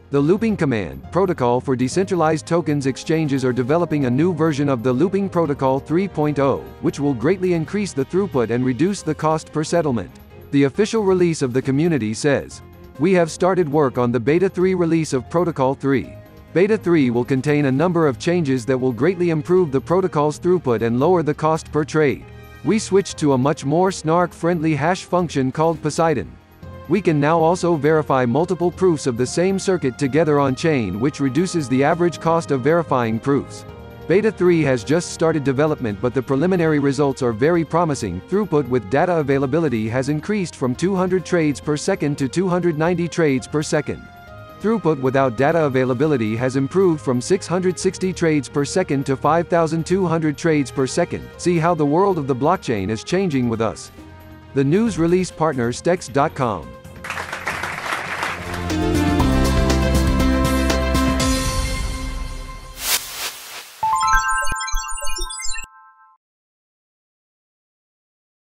The Loopring Protocol for decentralized tokens exchanges are developing a new version of the Loopring Protocol 3.0, which will greatly increase the throughput and reduce the cost per settlement. The official release of the community says, "We have started work on the Beta 3 release of Protocol 3. Beta 3 will contain a number of changes that will greatly improve the protocol's throughput and lower the cost per trade. We switched to a much more SNARK-friendly hash function called Poseidon. We can now also verify multiple proofs of the same circuit together on-chain, which reduces the average cost of verifying proofs. Beta 3 has just started development, but the preliminary results are very promising. Throughput with data availability has increased from 200 trades per second to 290 trades per second. Throughput without data availability has improved from 660 trades per second to 5,200 trades per second. See how the world of the blockchain is changing with us." The news release partner stex.com.